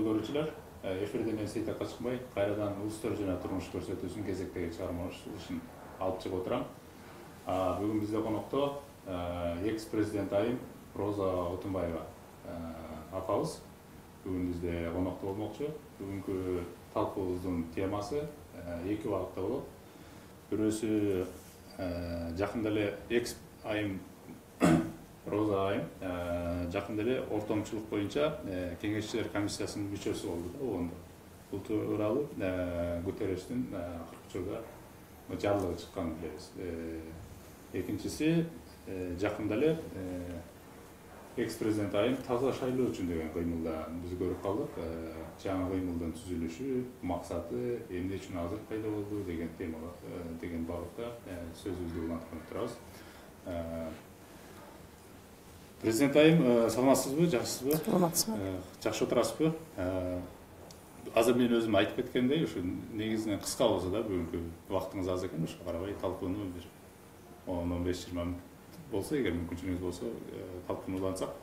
көрүүчүлөр, эфирден эсейте качканбай, кайрадан улустар жана турмуш көрсөтүүсүнүн кезектеги чыгармалашылышын алып чыгып отурам. Бүгүн бизде конокто экс-президент айым Роза Отунбаева апабыз бүгүн бизде конокто болмокчу. Бүгүнкү талкуубуздун темасы эки багытта болот. Бирөөсү жакында эле экс айым Роза айым жакында эле ортомчулук боюнча кеңешчилер комиссиясынын мүчөсү болду да оондо. Бул тууралуу Гутерриштин акыркы учурда жарлыгы чыкканын билебиз. Экинчиси жакында эле экс-президент айым таза шайлоо үчүн деген кыймылда биз көрүп калдык. Жаңы кыймылдын түзүлүшү, максаты эмне үчүн азыр пайда болду деген темага деген багытта сөзүбүздү уланткан турабыз. Президент айым, саламатсызбы, жакшысызбы? Саламатсызбы. Жакшы отурасызбы? Азыр мен өзүм айтып кеткендей, ушу негизинен кыска болсо да бүгүнкү убактыңыз аз экен, ошого карабай талкууну бир 10-15-20 мүнөт болсо, эгер мүмкүнчүлүгүңүз болсо, талкууну улантсак.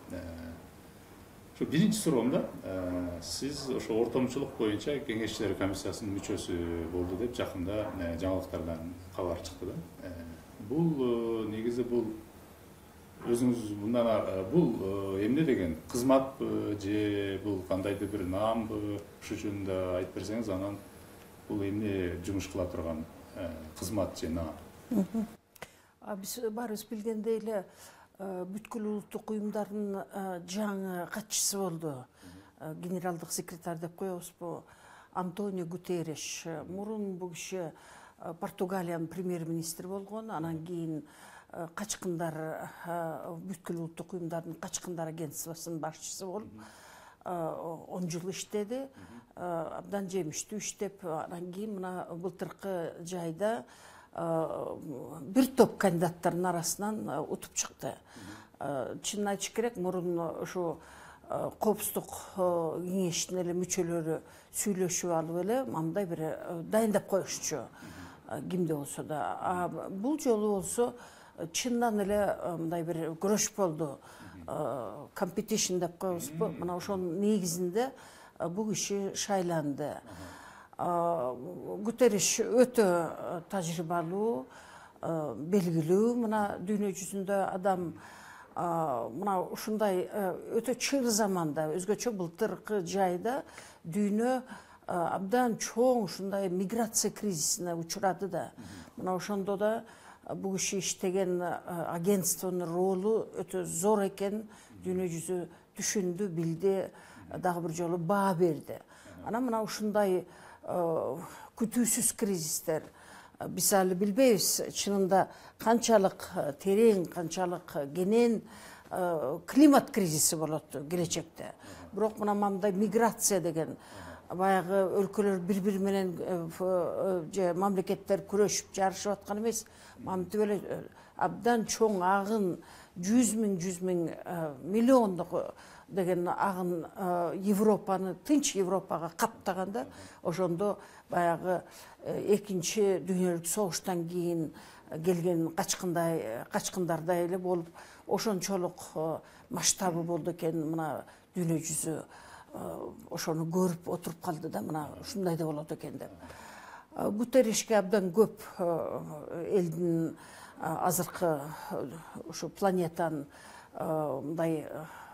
Ошо биринчи суроомда сиз ошо ортомчулук боюнча кеңешчилер комиссиясынын мүчөсү болду деп жакында жаңылыктардан кабар чыкты да. Бул негизи бул өзүңүз мындан бул эмне деген кызматпы же бул кандайдыр бир наамбы, ушул жөнүндө айтып берсеңиз, анан бул эмне жумуш кыла турган кызмат же наам? Биз баарыбыз билгендей эле бүткүл улуттук уюмдардын жаңы катчысы болду. Генералдык секретарь деп коебузбу, Антонио Гутерриш. Мурун бул киши Португалиянын премьер-министри болгон, анан кийин качкындар, бүткүл улуттук уюмдардын качкындар агентствосунун башчысы болуп 10 жыл иштеди. Абдан жемиштүү иштеп, анан кийин мына былтыркы жайда бир топ кандидаттардын арасынан утуп чыкты. Чынын айтыш керек, мурун ушу коопсуздук кеңешинин эле мүчөлөрү сүйлөшүп алып эле мындай бир дайындап коюшчу, кимде болсо да. Бул жолу болсо чындан эле мындай бир күрөш болду. Competition деп коебузбу. Мына ошонун негизинде бул киши шайланды. Гутерриш өтө тажрыйбалуу, белгилүү мына дүйнө жүзүндө адам. Мына ушундай өтө чыр заманда, өзгөчө былтыркы жайда дүйнө абдан чоң ушундай миграция кризисине учурады да. Мына ошондо да бул киши иштеген агентствонун ролу өтө зор экен, дүйнө жүзү түшүндү, билди, дагы бир жолу баа берди. Анан мына ушундай күтүүсүз кризистер, биз али билбейбиз чынында канчалык терең, канчалык кенен климат кризиси болот келечекте. Бирок мына мындай миграция деген баягы өлкөлөр бири-бири менен же мамлекеттер күрөшүп жарышып аткан эмес, мынтип эле абдан чоң агын, 100 миң, миллиондук деген агын Европаны, тынч Европага каптаганда, ошондо баягы экинчи дүйнөлүк согуштан кийин келген качкындардай эле болуп, ошончолук масштабы болду экен. Мына дүйнө жүзү ошону көрүп отуруп калды да, мына ушундай да болот экен деп. Гутерришке абдан көп элдин азыркы ушу планетанын мындай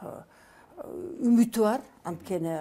үмүтү бар. Анткени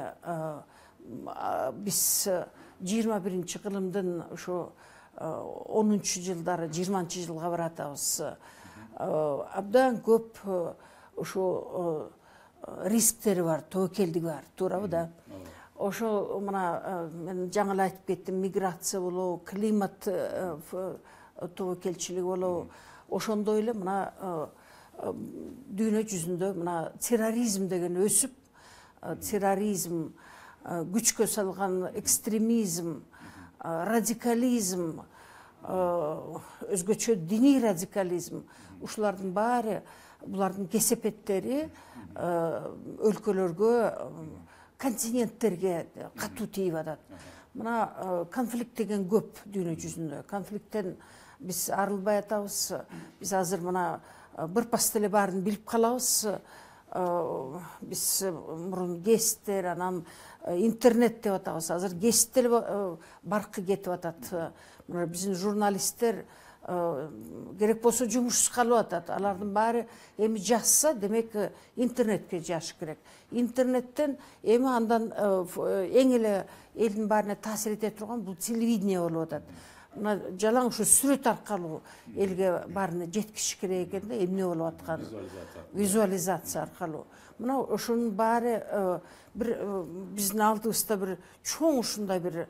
биз 21-кылымдын ушу 10-жылдары 20-жылга баратабыз. Абдан көп ушу рисктери бар, тобокелдиги бар, туурабы да? Ошо мына мен жаңы эле айтып кеттим, миграция болобу, климат тобокелчилиги болобу, ошондой эле мына дүйнө жүзүндө мына терроризм деген өсүп, терроризм, күчкө салган экстремизм, радикализм, өзгөчө диний радикализм, ушулардын баары, булардын кесепеттери өлкөлөргө, континенттерге катуу тийип атат. Мына конфликт деген көп дүйнө жүзүндө. Конфликттен биз арылбай атабыз. Биз азыр мына бир пас эле баарын билип калабыз. биз мурун гесттер, анан интернет деп атабыз. Азыр гесттер баркы кетип атат. Биздин журналисттер керек болсо жумушсуз калып атат. Алардын баары эми жазса, демек интернетке жазыш керек. Интернеттен эми андан эң эле элдин баарына таасир эте турган бул телевидение болуп атат. Мына жалаң ушу сүрөт аркылуу элге баарына жеткизиш керек экен да, эмне болуп аткан визуализация аркылуу. Мына ошонун баары бир биздин алдыбызда бир чоң ушундай бир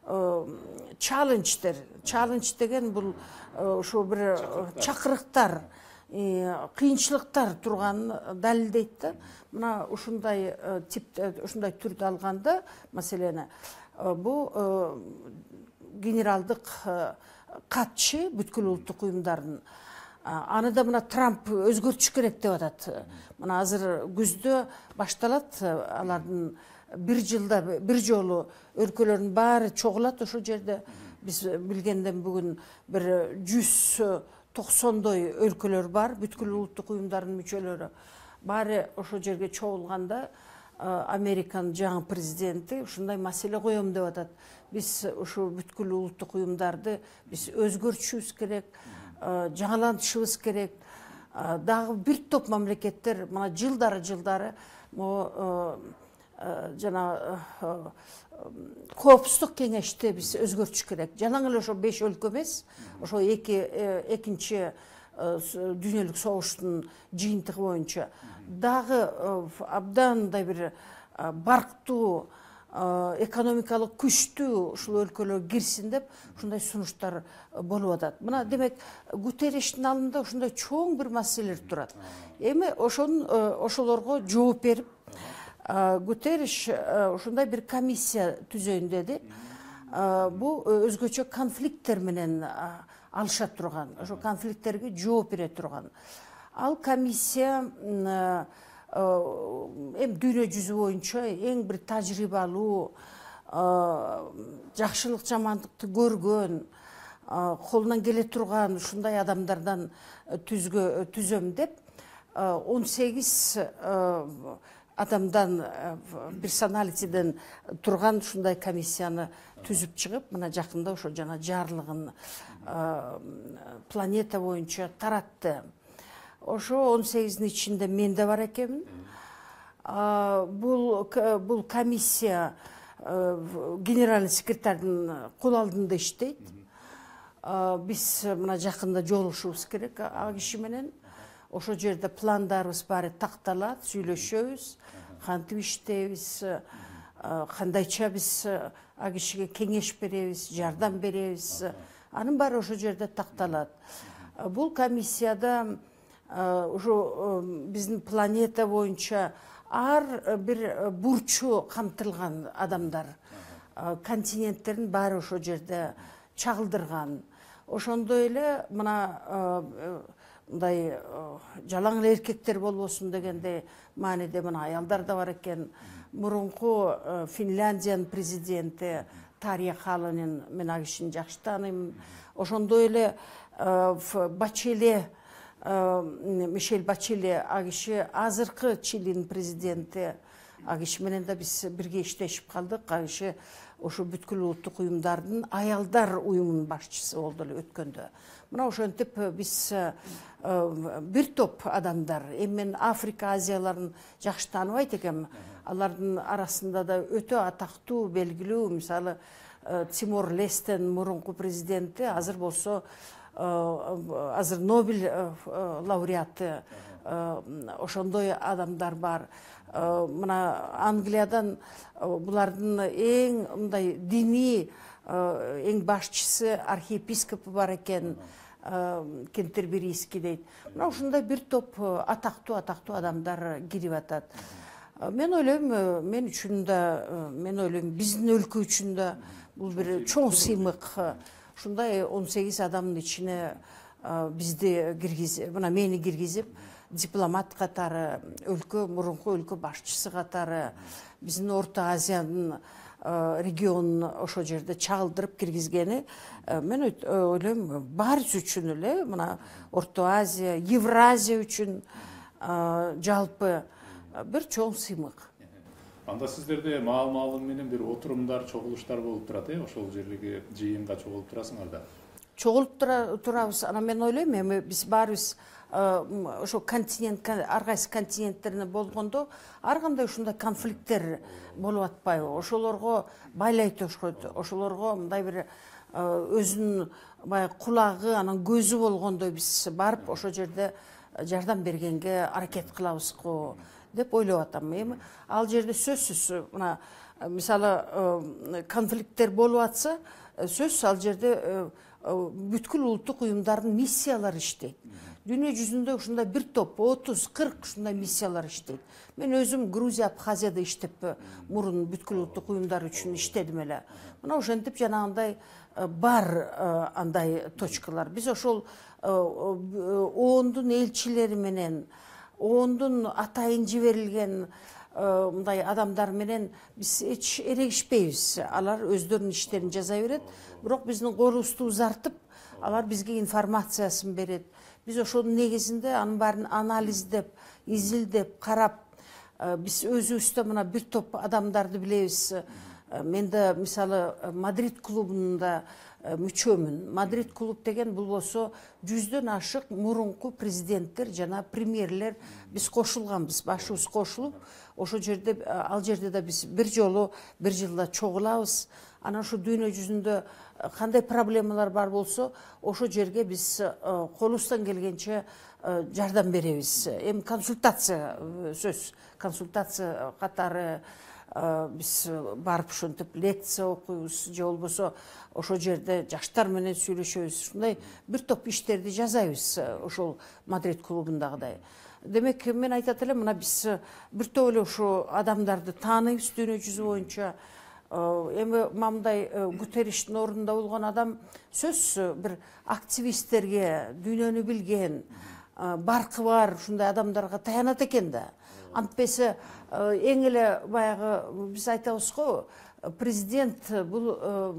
челлендж деген бул ошо бир чакырыктар, кыйынчылыктар турганын далилдейт да. Мына ушундай ушундай түрдө алганда маселени бул генералдык катчы бүткүл улуттук уюмдардын аны да мына Трамп өзгөртүш керек деп атат. Мына азыр күздө башталат, алардын бир жылда бир жолу өлкөлөрдүн баары чогулат ошол жерде. Биз билгенден бүгүн бир 190дой өлкөлөр бар, бүткүл улуттук уюмдардын мүчөлөрү. Баары ошол жерге чогулганда Американын жаңы президенти ушундай маселе коем деп атат. Биз ушу бүткүл улуттук уюмдарды биз өзгөртүшүбүз керек, жаңалантышыбыз керек. Дагы бир топ мамлекеттер мына жылдары жана коопсуздук кеңеште биз өзгөртүш керек. Жалаң эле ошо 5 өлкө эмес, ошо экинчи дүйнөлүк согуштун жыйынтыгы боюнча дагы абдандай бир барктуу экономикалык күчтүү ушул өлкөлөр кирсин деп ушундай сунуштар болуп атат. Мына демек Гутерриштин алдында ушундай чоң бир маселелер турат. Эми ошолорго жооп берип Гутерриш ушундай бир комиссия түзөйүн деди. Бул өзгөчө конфликттер менен алыша турган, ошо конфликттерге жооп бере турган. Ал комиссия дүйнө жүзү боюнча эң бир тажрыйбалуу, жакшылык жамандыкты көргөн, колунан келе турган ушундай адамдардан түзөм деп 18 адамдан персоналитиден турган ушундай комиссияны түзүп чыгып, мына жакында ошо жана жарлыгын планета боюнча таратты. Ошо 18-дин ичинде мен да бар экенмин. Бул комиссия генеральный секретардын кол алдында иштейт. Биз мына жакында жолугушубуз керек ал киши менен. Ошо жерде пландарыбыз баары такталат, сүйлөшөбүз, кантип иштейбиз, кандайча биз ал кишиге кеңеш беребиз, жардам беребиз. Анын баары ошо жерде такталат. Бул комиссияда ошо биздин планета боюнча ар бир бурчу камтылган адамдар, континенттердин баары ошо жерде чагылдырган. Ошондой эле мына мындай жалаң эле эркектер болбосун дегенде мааниде мына аялдар да бар экен. Мурунку Финляндиянын президенти Тарья Халонен, мен ал кишини жакшы тааныйм. Ошондой эле Бачеле, Мишель Бачеле, ал киши азыркы Чилинин президенти. Ал киши менен да биз бирге иштешип калдык. Ал киши ошо бүткүл улуттук уюмдардын аялдар уюмунун башчысы болду эле өткөндө. Мына ошентип биз бир топ адамдар, эми мен Африка, Азияларын жакшы тааныбайт экенмин. Алардын арасында да өтө атактуу, белгилүү, мисалы Тимор Лестен мурунку президенти, азыр болсо азыр Нобель лауреаты, ошондой адамдар бар. Мына Англиядан булардын эң мындай диний эң башчысы архиепископу бар экен, Кентерберийский дейт. Мына ушундай бир топ атактуу адамдар кирип атат. Мен ойлойм, мен үчүн да, мен ойлойм, биздин өлкө үчүн да бул бир чоң сыймык. Ушундай 18 адамдын ичине бизди киргизип, мына мени киргизип, дипломат катары, мурунку өлкө башчысы катары, биздин Орто Азиянын регионун ошо жерде чагылдырып киргизгени, мен ойлойм, баарыбыз үчүн эле, мына Орто Азия, Евразия үчүн жалпы бир чоң сыймык. Анда сиздерде маал менен бир отурумдар, чогулуштар болуп турат, ошол жерлерге жыйынга чогулуп турасыңар да. Чогулуп турабыз. Ана мен ойлойм, эми биз баарыбыз ошо континент, ар кайсы континенттерине болгондо ар кандай ушундай конфликттер болуп атпайбы? Ошолорго байлайт окшойт. Ошолорго мындай бир өзүнүн баягы кулагы, анан көзү болгондой биз барып ошол жерде жардам бергенге аракет кылабыз го деп ойлоп атам. Эми ал жерде сөзсүз мына мисалы конфликттер болуп атса, сөзсүз ал жерде бүткүл улуттук уюмдардын миссиялары иштейт. Дүйнө жүзүндө ушундай бир топ 30-40 ушундай миссиялар иштейт. Мен өзүм Грузия, Абхазияда иштеп мурун бүткүл улуттук уюмдар үчүн иштедим эле. Мына ошентип жанагындай бар андай точкалар. Биз ошол оондун элчилери менен, оондун атайын жиберилген мындай адамдар менен биз эч эрегишпейбиз. Алар өздөрүнүн иштерин жаза берет, бирок биздин колубузду узартып, алар бизге информациясын берет. Биз ошонун негизинде анын баарын анализдеп, изилдеп, карап, биз өзүбүздө мына бир топ адамдарды билебиз. Мен да мисалы Мадрид клубунда мүчөмүн. Мадрид клуб деген бул болсо 100дөн ашык мурунку президенттер жана премьерлер биз кошулганбыз, башыбыз кошулуп, ошол жерде ал жерде да биз бир жолу бир жылда чогулабыз. Анан ошо дүйнө жүзүндө кандай проблемалар бар болсо, ошол жерге биз колубуздан келгенче жардам беребиз. Эми консультация сөз, консультация катары биз барып ошентип лекция окуйбуз, же болбосо ошол жерде жаштар менен сүйлөшөбүз. Ушундай бир топ иштерди жасайбыз ошол Мадрид клубундагыдай. Демек мен айтат элем, мына биз бир топ эле ошо адамдарды тааныйбыз дүйнө жүзү боюнча. Эми мындай Гутерриштин ордунда болгон адам сөзсүз бир активисттерге, дүйнөнү билген, баркы бар ушундай адамдарга таянат экен да. Антпесе эң эле баягы биз айтабыз го, президент бул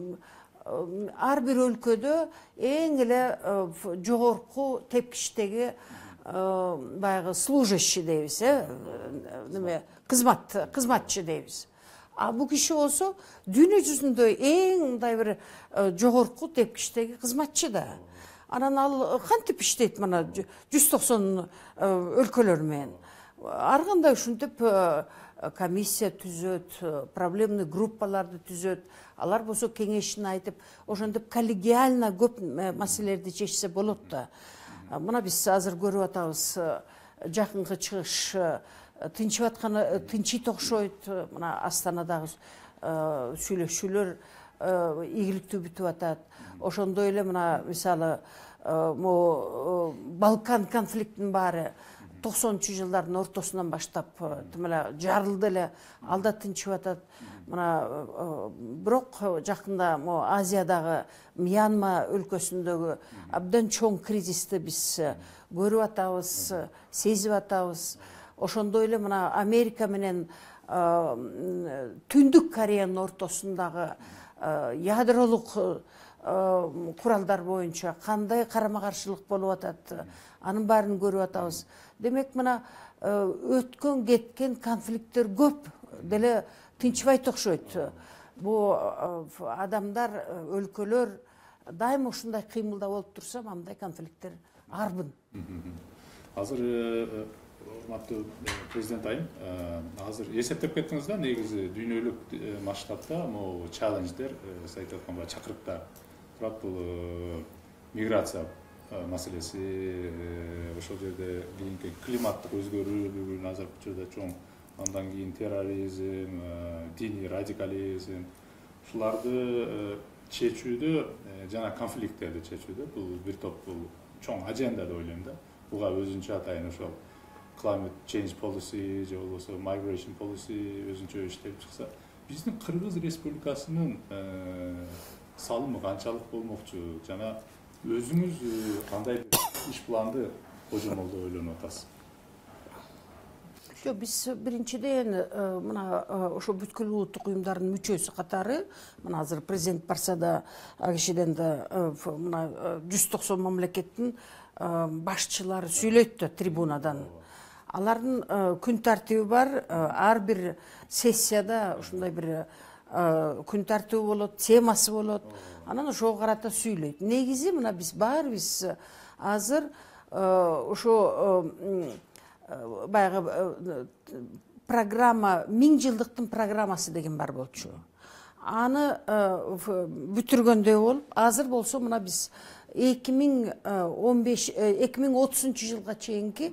ар бир өлкөдө эң эле жогорку тепкичтеги баягы служащий дейбиз, неме кызматчы дейбиз. А бул киши болсо дүйнө жүзүндө эң мындай бир жогорку тепкичтеги кызматчы да. Анан ал кантип иштейт мына 190 өлкөлөр менен. Ар кандай ушинтип комиссия түзөт, проблемный группаларды түзөт. Алар болсо кеңешин айтып, ошентип коллегиально көп маселелерди чечсе болот да. Мына биз азыр көрүп атабыз, жакынкы чыгыш тынчып атканы тынчыйт окшойт. Мына Астанадагы сүйлөшүүлөр ийгиликтүү бүтүп атат. Ошондой эле мына мисалы Балкан конфликтинин баары 90-жылдардын ортосунан баштап жарылды эле, алда тынчып атат. Мына бирок жакында Азиядагы Мьянма өлкөсүндөгү абдан чоң кризисти биз көрүп атабыз, сезип атабыз. Ошондой эле мына Америка менен Түндүк Кореянын ортосундагы ядролук куралдар боюнча кандай карама-каршылык болуп атат, анын баарын көрүп атабыз. Демек мына өткөн кеткен конфликттер көп деле тынчыбайт окшойт. Бул адамдар, өлкөлөр дайыма ушундай кыймылда болуп турса, мындай конфликттер арбын. Азыр урматтуу президент айым, азыр эсептеп кеттиңиз да, негизи дүйнөлүк масштабта могу чалендждер, сиз айтып аткан чакырыктар турат. Бул миграция маселеси, ошол жерде кийинки климаттык өзгөрүү бүгүн азыркы учурда чоң, андан кийин терроризм, диний радикализм, ушуларды чечүүдө жана конфликттерди чечүүдө бул бир топ бул чоң аженда деп ойлойм да. Буга өзүнчө атайын ошол climate change policy, же болбосо migration policy өзүнчө иштелип чыкса, биздин Кыргыз Республикасынын салымы канчалык болмокчу жана өзүңүз кандай иш планды кожомол деп ойлонуп атасыз? Жок, биз биринчиден мына ошо бүткүл улуттук уюмдардын мүчөсү катары, мына азыр президент барса да, ал кишиден да мына 190 мамлекеттин башчылары сүйлөйт да трибунадан. Алардын күн тартиби бар, ар бир сессияда ушундай бир күн тартиби болот, темасы болот. Анан ошого карата сүйлөйт. Негизи мына биз баарыбыз азыр ошо баягы программа, 1000 жылдыктын программасы деген бар болчу. Аны бүтүргөндөй болуп, азыр болсо мына биз 2030 жылга чейинки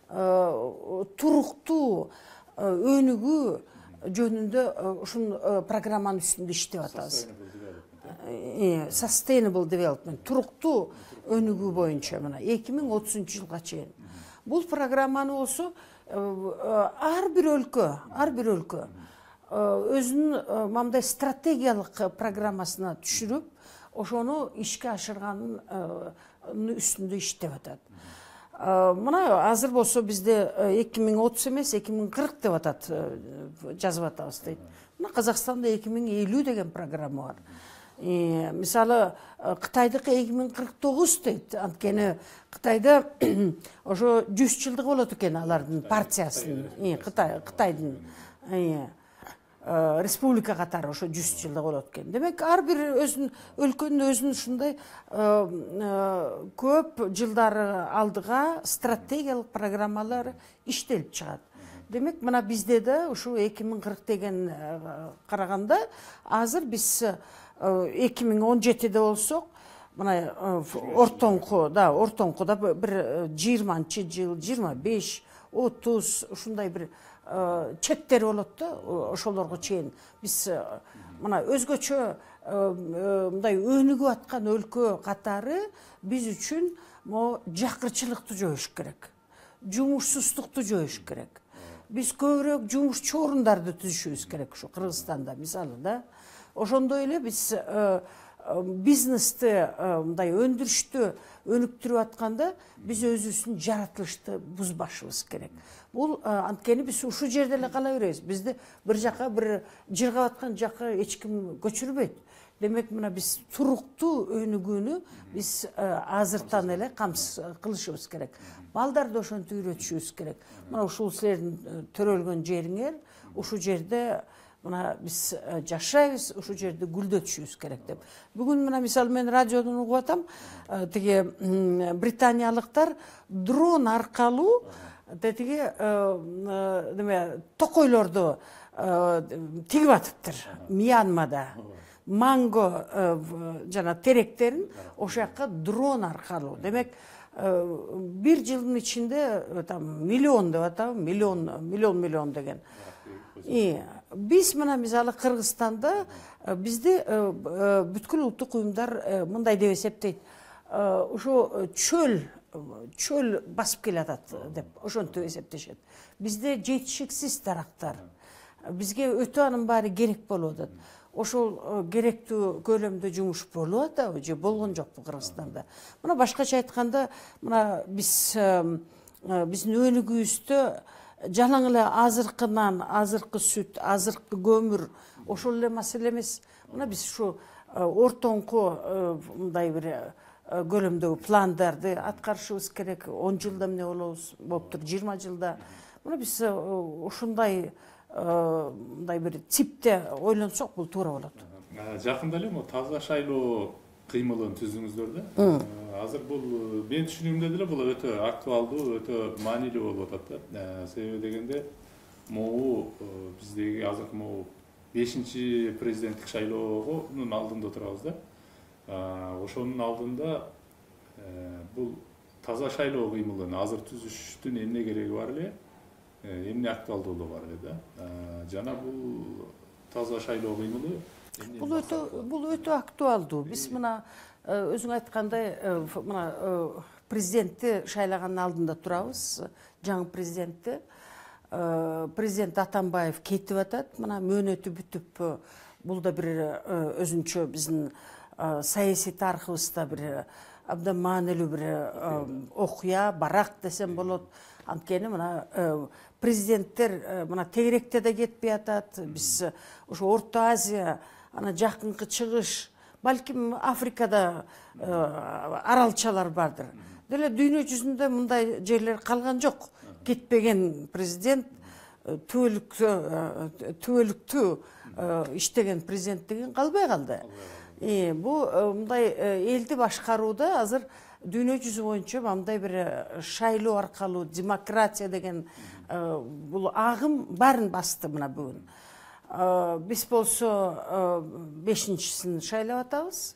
туруктуу өнүгүү жөнүндө ушул программанын үстүндө иштеп атабыз. Sustainable development, туруктуу өнүгүү боюнча мына 2030 жылга чейин. Бул программаны болсо ар бир өлкө өзүнүн мындай стратегиялык программасына түшүрүп, ошону ишке ашырганын үстүндө иштеп атат. Мына азыр болсо бизде 2030 эмес 2040 деп атат, жазып атабыз дейт. Мына Казакстанда 2050 деген программа бар. Мисалы Кытайдыкы 2049 дейт. Анткени Кытайда ошо 100 жылдыгы болот экен алардын партиясынын, Кытайдын республика катары ошо 100 жылдыгы болот экен. Демек ар бир өлкөнүн өзүнүн ушундай көп жылдары алдыга стратегиялык программалары иштелип чыгат. Демек мына бизде да ушу 2040 деген караганда азыр биз 2017-де болсок, мына ортоңкуда бир 20 жыл, 25, 30 ушундай бир чектер болот да, ошолорго чейин биз мына өзгөчө мындай өнүгүп аткан өлкө катары биз үчүн жакырчылыкты жоюш керек, жумушсуздукту жоюш керек. Биз көбүрөөк жумушчу орундарды түзүшүбүз керек ушу Кыргызстанда мисалы да. Ошондой эле биз бизнести мындай өндүрүштү өнүктүрүп атканда биз өзүбүздүн жаратылышты бузбашыбыз керек. Бул анткени биз ушул жерде эле кала беребиз. Бизди бир жака бир жыргап аткан жака эч ким көчүрбөйт. Демек мына биз туруктуу өнүгүүнү биз азыртан эле камсыз кылышыбыз керек. Балдарды ошентип үйрөтүшүбүз керек. Мына ушул силердин төрөлгөн жериңер, ушул жерде мына биз жашайбыз, ушул жерде гүлдөтүшүбүз керек деп. Бүгүн мына мисалы мен радиодон угуп атам, тиги британиялыктар дрон аркылуу тиги токойлорду тигип атыптыр Мьянмада. Манго жана теректерин ошол жака дрон аркылуу. Демек бир жылдын ичинде миллион деп атабы, миллион деген. Биз мына мисалы Кыргызстанда бизде бүткүл улуттук уюмдар мындай деп эсептейт. Ошо чөл басып келатат деп ошентип эсептешет. Бизде жетишиксиз дарактар. Бизге өтө анын баары керек болуп атат. Ошол керектүү көлөмдө жумуш болуп атабы же болгон жокпу Кыргызстанда? Мына башкача айтканда, мына биздин өнүгүүбүздө жалаң эле азыркынан, азыркы сүт, азыркы көмүр ошол эле маселе эмес. Мына биз ушу ортоңку мындай бир көлөмдөгү пландарды аткарышыбыз керек. 10 жылда эмне болобуз, болуптур 20 жылда. Мына биз ушундай мындай бир типте ойлонсок бул туура болот. Жакында эле таза шайлоо кыймылын түздүңүздөр да. Азыр бул мен түшүнүгүмдө деле бул өтө актуалдуу, өтө маанилүү болуп атат да. Себеби дегенде могу биздеги азыркы могу 5-чи президенттик шайлоонун алдында турабыз да. Ошонун алдында бул таза шайлоо кыймылын азыр түзүштүн эмне кереги бар эле, эмне актуалдуулугу бар эле да. Жана бул таза шайлоо кыймылы бул өтө актуалдуу. Биз мына өзүң айткандай мына президентти шайлагандын алдында турабыз, жаңы президентти. Президент Атамбаев кетип атат, мына мөөнөтү бүтүп, бул да бир өзүнчө биздин саясий тарыхыбызда бир абдан маанилүү бир окуя, барак десем болот. Анткени мына президенттер мына тегеректе да кетпей атат. Биз ошо Орто Азия, ана жакынкы чыгыш, балким Африкада аралчалар бардыр. Деле дүйнө жүзүндө мындай жерлер калган жок. кетпеген президент, түбөлүктүү иштеген президент деген калбай калды. Бул мындай элди башкарууда азыр дүйнө жүзү боюнча мындай бир шайлоо аркылуу демократия деген бул агым баарын басты мына бүгүн. Биз болсо 5-син шайлап атабыз.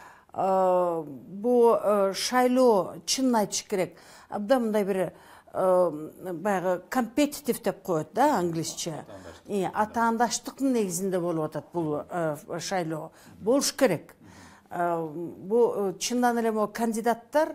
Бул шайлоо чынын айтыш керек. Абдан мындай бир баягы компетитив деп коет да англисче. Атаандаштыктын негизинде болуп атат бул шайлоо. Болуш керек. Бул чындан эле могу кандидаттар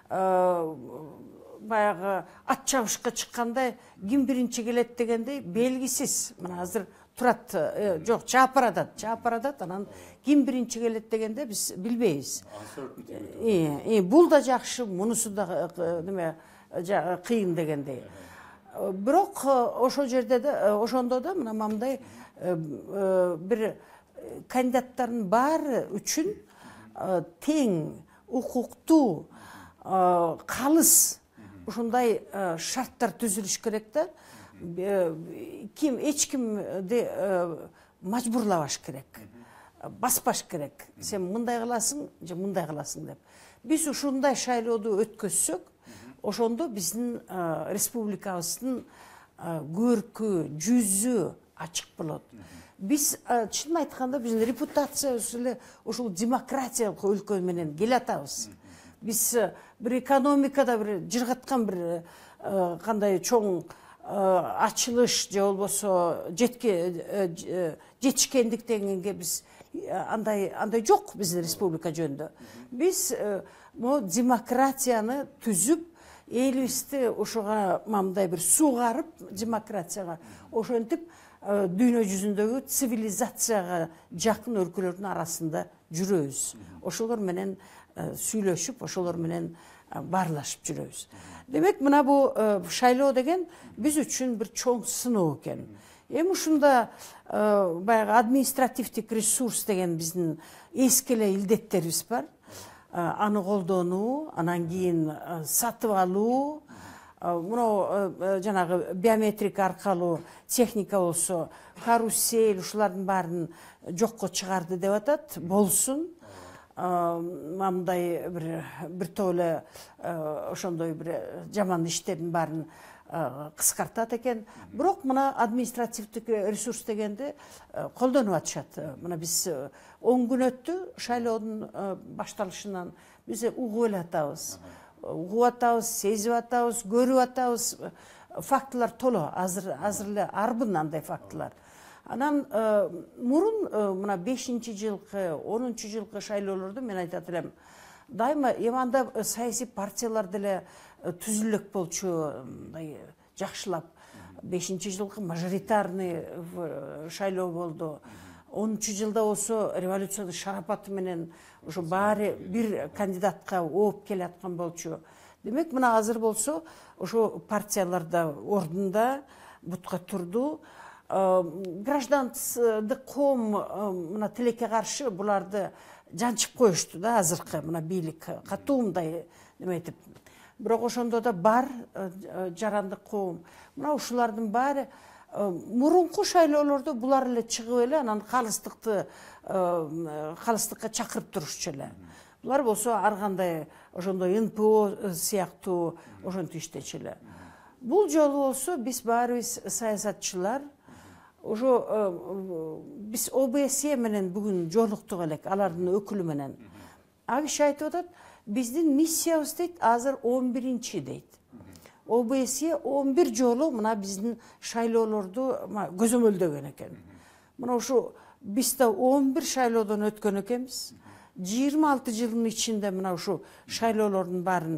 баягы ат чабышка чыккандай ким биринчи келет дегендей белгисиз. Мына азыр турат, жок, чаапыр атат, анан ким биринчи келет дегенде биз билбейбиз. Бул да жакшы, мунусу да неме кыйын дегендей. Бирок ошол жерде да, ошондо да мына мындай бир кандидаттардын баары үчүн тең, укуктуу, калыс ушундай шарттар түзүлүш керек да. Эч кимди мажбурлабаш керек, баспаш керек. Сен мындай кыласың же мындай кыласың деп. Биз ушундай шайлоодо өткөзсөк, ошондо биздин республикабыздын көркү, жүзү ачык болот. Биз чынын айтканда биздин репутациябыз эле ушул демократиялык өлкө менен келатабыз. Биз бир экономикада бир жыргаткан бир кандай чоң ачылыш же болбосо жетишкендик дегенге биз андай жок биздин республика жөнүндө. Биз могу демократияны түзүп, элибизди ошого мындай бир суугарып демократияга, ошентип дүйнө жүзүндөгү цивилизацияга жакын өлкөлөрдүн арасында жүрөбүз. Ошолор менен сүйлөшүп, ошолор менен баарлашып жүрөбүз. Демек, мына бул шайлоо деген биз үчүн бир чоң сыноо экен. Эми ушунда баягы административдик ресурс деген биздин эски эле илдеттерибиз бар. Аны колдонуу, анан кийин сатып алуу, мына жанагы биометрик аркылуу техника болсо, карусель, ушулардын баарын жокко чыгарды деп атат. Болсун. Мындай бир топ эле ошондой бир жаман иштердин баарын кыскартат экен. Бирок мына административдик ресурс дегенди колдонуп атышат. Мына биз 10 күн өттү шайлоодун башталышынан. Биз угуп эле атабыз. Угуп атабыз, сезип атабыз, көрүп атабыз. Фактылар толо. Азыр эле арбын андай фактылар. Анан мурун мына 5-жылкы, 10-жылкы шайлоолордо мен айтат элем, дайыма анда саясий партиялар деле түзүлөк болчу, мындай жакшылап. 5-жылкы мажоритарный шайлоо болду. 10-жылда болсо революциянын шарапаты менен ошо баары бир кандидатка ооп келаткан болчу. Демек, мына азыр болсо ошо партиялар да ордунда бутка турду. Граждандык коом мына тилекке каршы буларды жанчып коюшту да азыркы мына бийлик катуумдай неметип. Бирок ошондо да бар жарандык коом. Мына ушулардын баары мурунку шайлоолордо булар эле чыгып эле анан калыстыкка чакырып турушчу эле. Булар болсо ар кандай ошондой НПО сыяктуу ошентип иштечү эле. Бул жолу болсо биз баарыбыз саясатчылар ошо биз ОБСЕ менен бүгүн жолуктук элек, алардын өкүлү менен. А киши айтып атат, биздин миссиябыз дейт, азыр 11-чи дейт. ОБСЕ 11 жолу мына биздин шайлоолорду көзөмөлдөгөн экен. Мына ошо биз да 11 шайлоодон өткөн экенбиз. 26 жылдын ичинде мына ушул шайлоолордун баарын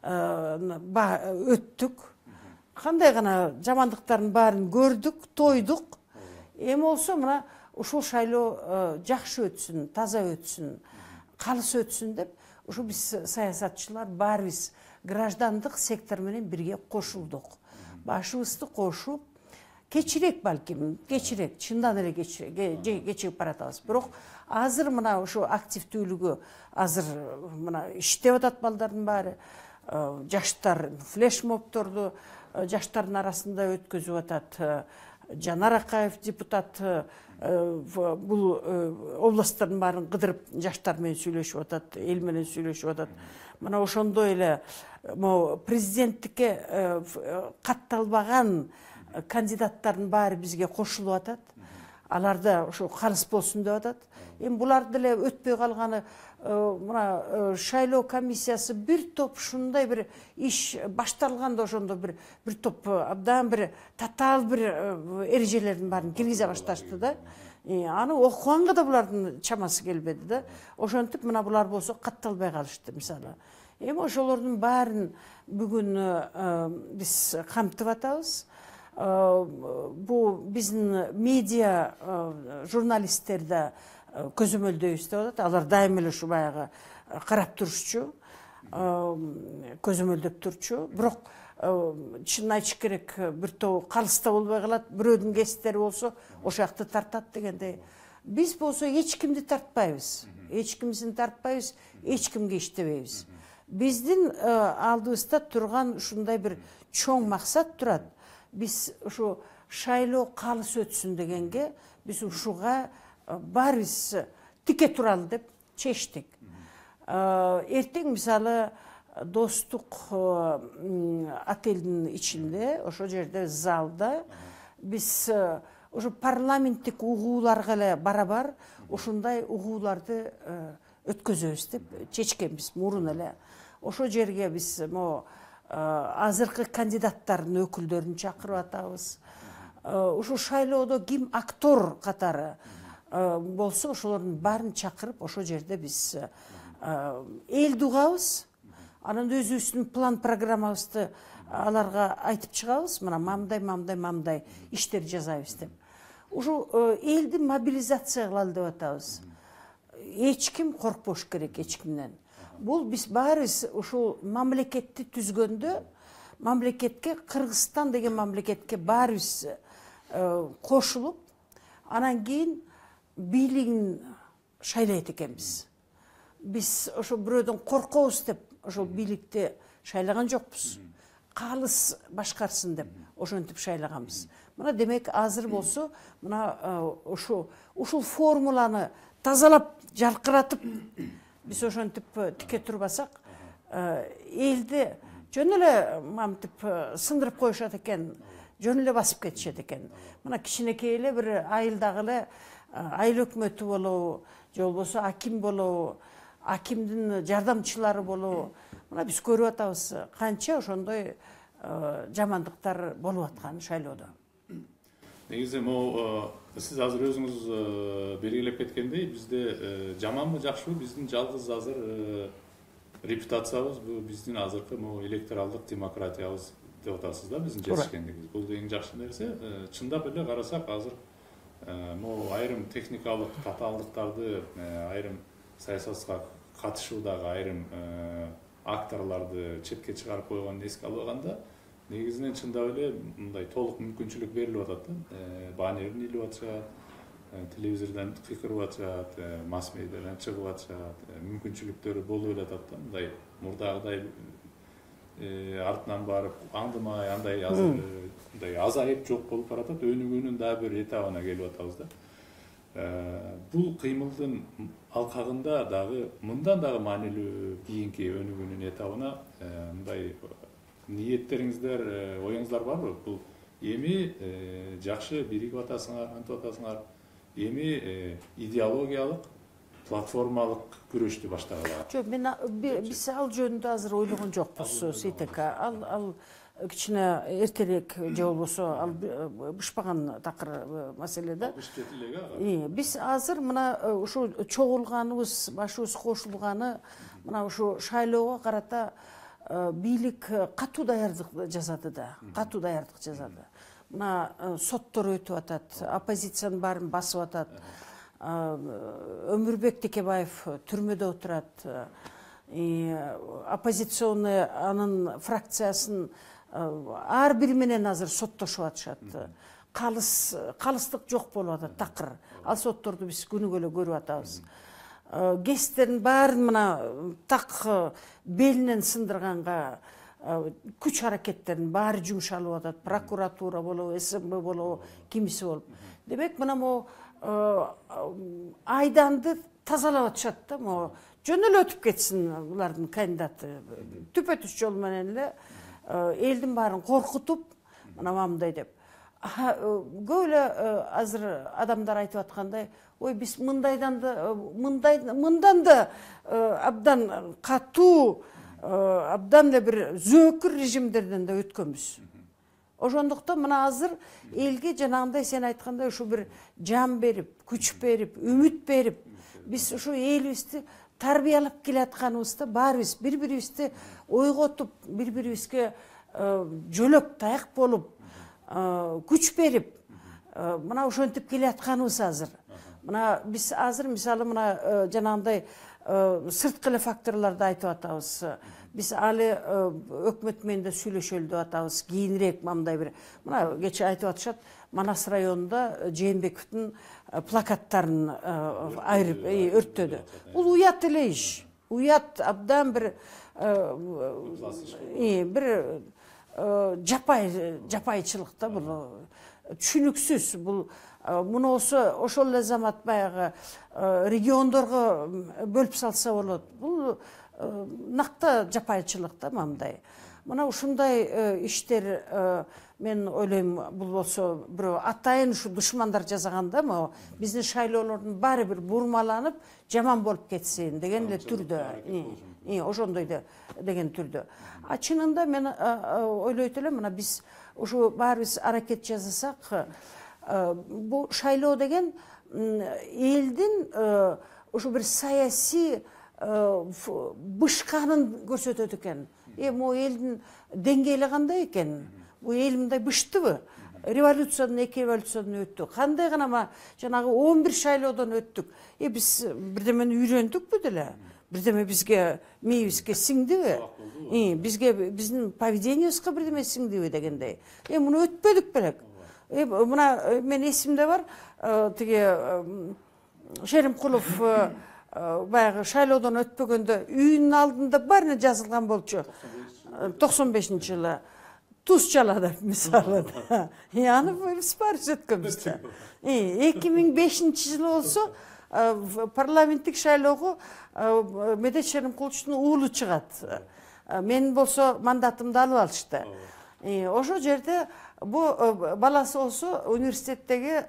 өттүк. Кандай гана жамандыктардын баарын көрдүк, тойдук. Эми болсо мына ушул шайлоо жакшы өтсүн, таза өтсүн, калыс өтсүн деп, ушу биз саясатчылар баарыбыз граждандык сектор менен бирге кошулдук. Башыбызды кошуп, кечирээк балким, кечирээк, чындан эле кечигип баратабыз. Бирок азыр мына ушу активдүүлүгү азыр мына иштеп атат балдардын баары, жаштар флешмобторду жаштардын арасында өткөзүп атат. Жанар Акаев депутат бул областтардын баарын кыдырып жаштар менен сүйлөшүп атат, эл менен сүйлөшүп атат. Мына ошондой эле президенттикке катталбаган кандидаттардын баары бизге кошулуп атат. Алар да ошо калыс болсун деп атат. Эми буларды деле өтпөй калганы мына шайлоо комиссиясы бир топ ушундай бир иш башталганда ошондо бир топ абдан бир татаал бир эрежелердин баарын киргизе башташты да. Аны окуганга да булардын чамасы келбеди да. Ошентип мына булар болсо катталбай калышты мисалы. Эми ошолордун баарын бүгүн биз камтып атабыз. Бу биздин медиа журналисттер да көзөмөлдөйбүз деп атат. Алар дайым эле ушу баягы карап турушчу, көзөмөлдөп турчу. Бирок чынын айтыш керек, бир топ калыста болбой калат, бирөөдүн кесиптери болсо ошол жакты тартат дегендей. Биз болсо эч кимди тартпайбыз. Эч кимдин тартпайбыз, эч кимге иштебейбиз. Биздин алдыбызда турган ушундай бир чоң максат турат. Биз ушу шайлоо калыс өтсүн дегенге биз ушуга баарыбыз тике туралы деп чечтик. Эртең мисалы Достук отелдин ичинде, ошол жерде залда биз ошо парламенттик угууларга эле барабар ушундай угууларды өткөзөбүз деп чечкенбиз мурун эле. Ошол жерге биз азыркы кандидаттардын өкүлдөрүн чакырып атабыз. Ушу шайлоодо ким актор катары болсо ошолордун баарын чакырып ошол жерде биз элди угабыз. Анан өзүбүздүн план программабызды аларга айтып чыгабыз. Мына мамдай иштер жасайбыз деп. Ушу элди мобилизация кылалы деп атабыз. Эч ким коркпош керек эч кимден. Бул биз баарыбыз ушул мамлекетти түзгөндө, мамлекетке Кыргызстан деген мамлекетке баарыбыз кошулуп, анан кийин бийлигин шайлайт экенбиз. Биз ошо бирөөдөн коркобуз деп ошол бийликти шайлаган жокпуз. Калыс башкарсын деп ошентип шайлаганбыз. Мына демек азыр болсо, мына ушул формуланы тазалап, жаркыратып биз ошентип тике турбасак, элди жөн эле мамтип сындырып коюшат экен, жөн эле басып кетишет экен. Мына кичинекей эле бир айылдагы эле айыл өкмөтү болобу, же болбосо аким болобу, акимдин жардамчылары болобу. Мына биз көрүп атабыз канча ошондой жамандыктар болуп аткан шайлоодо. Негизи сиз азыр өзүңүз белгилеп кеткендей, бизде жаманбы жакшыбы биздин жалгыз азыр репутациябыз бул биздин азыркы электоралдык демократиябыз деп атасыз да, биздин жетишкендигибиз. Бул эң жакшы нерсе. Чындап эле карасак азыр айрым техникалык татаалдыктарды, айрым саясатка катышуудагы айрым акторлорду четке чыгарып койгонун эске алганда, негизинен чындап эле мындай толук мүмкүнчүлүк берилип атат да. Баннерин илип атышат, телевизордон кыйкырып атышат, масс медиадан чыгып атышат, мүмкүнчүлүктөрү болуп эле атат да. Мындай мурдагыдай артынан барып аңдымай андай азыр мындай азайып жок болуп баратат. Өнүгүүнүн дагы бир этабына келип атабыз да. Бул кыймылдын алкагында дагы мындан дагы маанилүү кийинки өнүгүүнүн этабына мындай ниеттериңиздер, оюңуздар барбы? Бул эми жакшы биригип атасыңар, антип атасыңар, эми идеологиялык, платформалык күрөштү баштагыла. Жок, биз ал жөнүндө азыр ойлогон жокпуз, Сейтек. Ал кичине эртерээк же болбосо ал бышпаган такыр маселе да. Биз азыр мына ушу чогулганыбыз, башыбыз кошулганы, мына ушу шайлоого карата бийлик катуу даярдык жасады да. Катуу даярдык жасады. Мына соттор өтүп атат, оппозициянын баарын басып атат. Өмүрбек Текебаев түрмөдө отурат. Оппозиционный анын фракциясын ар бири менен азыр соттошуп атышат. Калыстык жок болуп атат такыр. Ал сотторду биз күнүгө эле көрүп атабыз. Кесиптердин баарын мына так белинен сындырганга күч аракеттерин баары жумшалып атат. Прокуратура болобу, СМБ болобу, кимиси болуп. Демек, мына могу айданды тазалап атышат да, могу жөн эле өтүп кетсин булардын кандидаты. Түпө-түз жол менен эле элдин баарын коркутуп, мына мындай деп. Көп эле азыр адамдар айтып аткандай, ой, биз мындан да абдан катуу, абдан эле бир зөөкүр режимдерден да өткөнбүз. Ошондуктан мына азыр элге жанагындай сен айткандай ушу бир жан берип, күч берип, үмүт берип, биз ушу элибизди тарбиялап келатканыбызда баарыбыз бири-бирибизди ойготуп, бири-бирибизге жөлөк таяк болуп, күч берип, мына ошентип келатканыбыз азыр. Мына биз азыр мисалы мына жанагындай сырткы эле факторлорду айтып атабыз. Биз али өкмөт менен да сүйлөшөлү деп атабыз. Кийинирээк мындай бир. Мына кечээ айтып атышат, Манас районунда Жээнбековдун плакаттарын айрып өрттөдү. Бул уят эле иш. Уят абдан бир жапайчылык да бул. Түшүнүксүз. Бул муну ошол эле замат баягы региондорго бөлүп салса болот. Бул накта жапайчылык да мындай. Мына ушундай иштер мен ойлойм, бул болсо бирөө атайын ушу душмандар жасаганда, биздин шайлоолордун баары бир бурмаланып, жаман болуп кетсин деген эле түрдө. Ошондой деген түрдө. А чынында мен ойлойт элем, мына биз ушу баарыбыз аракет жасасак, бул шайлоо деген элдин ушу бир саясий бышканын көрсөтөт экен. Могу элдин деңгээли кандай экен? Бул эл мындай быштыбы? Революциядан, эки революциядан өттүк. Кандай гана жанагы 11 шайлоодон өттүк. Биз бирдемени үйрөндүкпү деле? Бирдеме бизге мээбизге сиңдиби? Бизге биздин поведениябызга бирдеме сиңдиби дегендей. Муну өтпөдүк белек. Мына мен эсимде бар, тиги Шеримкулов баягы шайлоодон өтпөгөндө үйүнүн алдында баарына жазылган болчу. 95-жылы туз чалады мисалы. Аны биз баарыбыз өткөнбүз да. 2005-жылы болсо парламенттик шайлоого Медет Шеримкуловдун уулу чыгат. Мен болсо мандатымды алып алышты. Ошол жерде бу баласы болсо университеттеги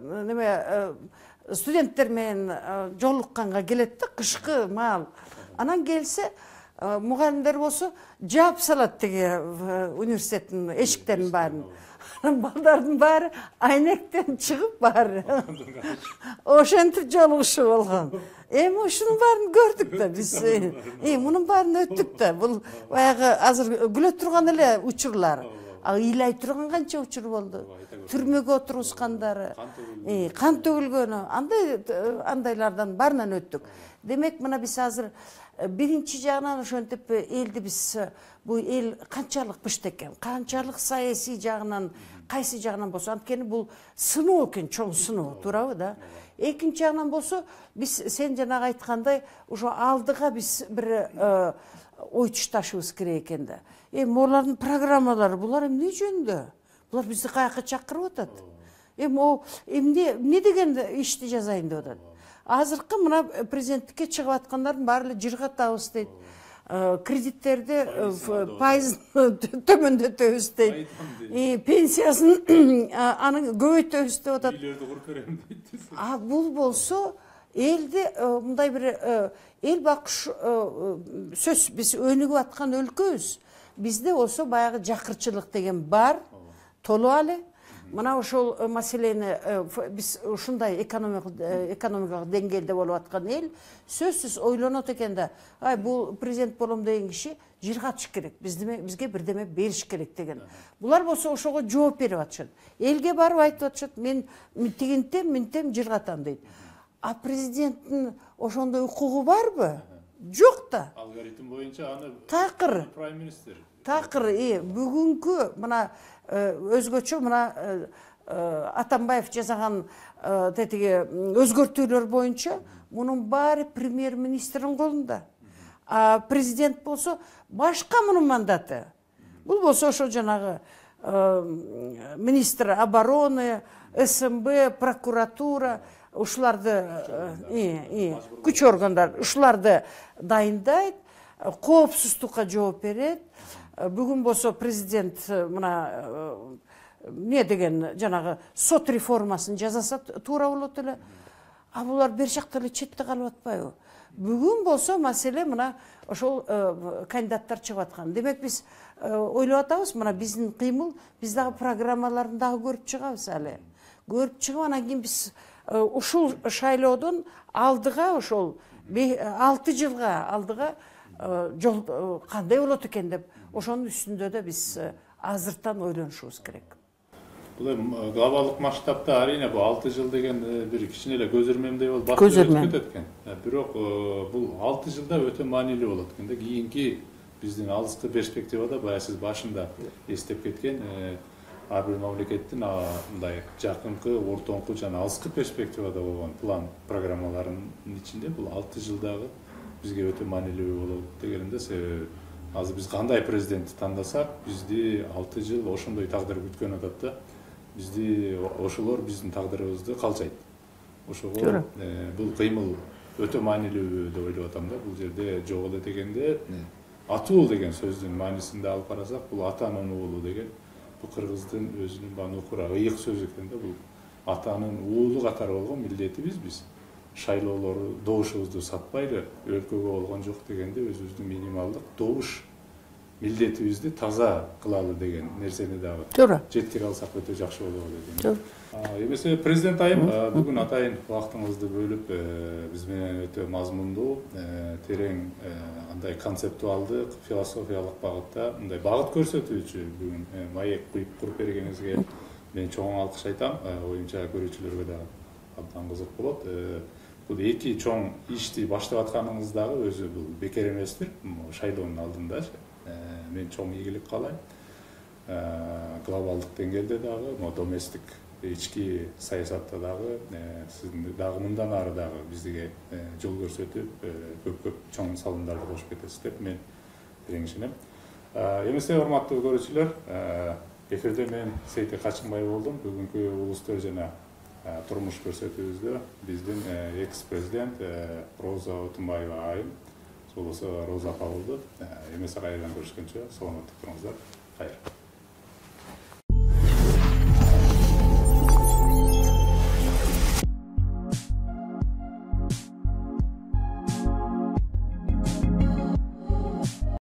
студенттер менен жолукканга келет да, кышкы маал. Анан келсе, мугалимдер болсо жаап салат тиги университеттин эшиктерин баарын. Балдардын баары айнектен чыгып баары ошентип жолугушуу болгон. Эми ушунун баарын көрдүк да биз. Мунун баарын өттүк да. Бул баягы азыр күлө турган эле учурлар. Ыйлай турган канча учур болду. Түрмөгө отурускандары, кан төгүлгөнү, андайлардан баарынан өттүк. Демек, мына биз азыр биринчи жагынан ошентип элди биз бул эл канчалык бышты экен, канчалык саясий жагынан, кайсы жагынан болсо, анткени бул сыноо экен, чоң сыноо, туурабы да? Экинчи жагынан болсо, биз сен жанагы айткандай, ошо алдыга биз бир ой тушташыбыз керек экен да. Олардын программалары, булар эмне жөнүндө? Булар бизди каяка чакырып атат. Эмне деген ишти жазайын деп атат. Азыркы мына президенттикке чыгып аткандардын баары эле жыргатабыз дейт. Кредиттерди пайызын төмөндөтөбүз дейт. Пенсиясын аны көбөйтөбүз деп атат. Үйлөрдү куруп берем дейт. Бул болсо элди мындай бир эл бакыш сөз, биз өнүгүп аткан өлкөбүз. Бизде болсо баягы жакырчылык деген бар, толуп алы. Мына ошол маселени биз ушундай экономикалык деңгээлде болуп аткан эл сөзсүз ойлонот экен да, бул президент болом деген киши жыргатыш керек, бизге бирдеме бериш керек деген. Булар болсо ошого жооп берип атышат. Элге барып айтып атышат, мен тигинтем, минтем жыргатам дейт. А президенттин ошондой укугу барбы? Жок да. Алгоритм боюнча аны такыр прайм-министр. Такыр бүгүнкү мына өзгөчө мына Атамбаев жасаган тетиги өзгөртүүлөр боюнча мунун баары премьер-министрдин колунда. А президент болсо башка мунун мандаты. Бул болсо ошо жанагы министр обороны, СМБ, прокуратура ушуларды күч органдар ушуларды дайындайт, коопсуздукка жооп берет. Бүгүн болсо президент мына не деген жанагы сот реформасын жасаса туура болот эле. А булар бер жакта эле четте калып атпайбы? Бүгүн болсо маселе мына ошол кандидаттар чыгып аткан. Демек биз ойлоп атабыз, мына биздин кыймыл, биз дагы программаларын дагы көрүп чыгабыз эле. Көрүп чыгып анан кийин биз ушул шайлоодон алдыга ошол 6 жылга алдыга жол кандай болот экен деп ошонун үстүндө да биз азыртан ойлонушубуз керек. Бул глобалдык масштабта арийне бул 6 жыл деген бир кичине эле көз ирмемдей болуп өтүп кетет экен. Бирок бул 6 жылда өтө маанилүү болот экен да. Кийинки биздин алыскы перспективада баягы сиз башында эстеп кеткен ар бир мамлекеттин мындай жакынкы, ортоңку жана алыскы перспективада болгон план программаларынын ичинде бул 6 жылдагы бизге өтө маанилүү болот дегенде, себеби азыр биз кандай президентти тандасак, бизди 6 жыл ошондой тагдыр күткөн атат да. Бизди ошолор биздин тагдырыбызды калчайт. Ошого бул кыймыл өтө маанилүү деп ойлоп атам да. Бул жерде жок эле дегенде атуу деген сөздүн маанисинде алып карасак, бул атанын уулу деген бул кыргыздын өзүнүн банукура ыйык сөз экен да. Бул атанын уулу катары болгон милдетибиз биз. Шайлоолорду, добушубузду сатпайлы, өлкөгө болгон жок дегенде өзүбүздүн минималдык добуш милдетибизди таза кылалы деген нерсени дагы жеткире алсак өтө жакшы болот деп ойлойм. Эмесе президент айым, бүгүн атайын убактыңызды бөлүп биз менен өтө мазмундуу, терең, андай концептуалдык, философиялык багытта мындай багыт көрсөтүүчү бүгүн маек куруп бергениңизге мен чоң алкыш айтам. Оюмча көрүүчүлөргө да абдан кызык болот. Бул эки чоң ишти баштап атканыңыз дагы өзү бул бекер эместир. Шайлоонун алдында мен чоң ийгилик каалайм. Глобалдык деңгээлде дагы, доместик ички саясатта дагы сиздин дагы мындан ары дагы бизге жол көрсөтүп, көп чоң салымдарды кошуп кетесиз деп мен терең ишенем. Эмесе урматтуу көрүүчүлөр, эфирде мен Сейтек Качкынбай болдум. Бүгүнкү улустөр жана турмуш көрсөтүүбүздө биздин экс-президент Роза Отунбаева айым, болсо Роза апа болду. Эмесе кайрадан көрүшкөнчө саламаттык туруңуздар. Кайыр.